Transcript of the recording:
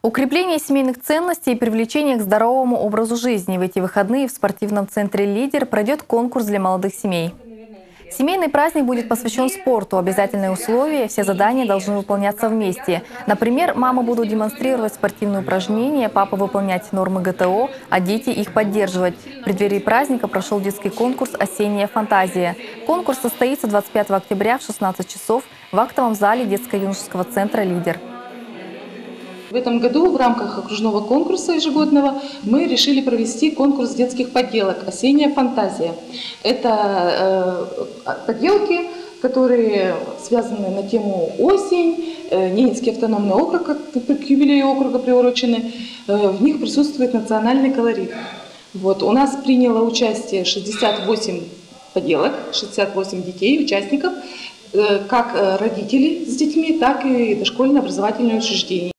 Укрепление семейных ценностей и привлечение к здоровому образу жизни. В эти выходные в спортивном центре «Лидер» пройдет конкурс для молодых семей. Семейный праздник будет посвящен спорту. Обязательные условия – все задания должны выполняться вместе. Например, мамы будут демонстрировать спортивные упражнения, папа выполнять нормы ГТО, а дети их поддерживать. В преддверии праздника прошел детский конкурс «Осенняя фантазия». Конкурс состоится 25 октября в 16 часов в актовом зале детско-юношеского центра «Лидер». В этом году в рамках окружного конкурса ежегодного мы решили провести конкурс детских поделок «Осенняя фантазия». Это поделки, которые связаны на тему осень, Ненецкий автономный округ, к юбилею округа приурочены. В них присутствует национальный колорит. У нас приняло участие 68 поделок, 68 детей, участников, как родители с детьми, так и дошкольно-образовательные учреждения.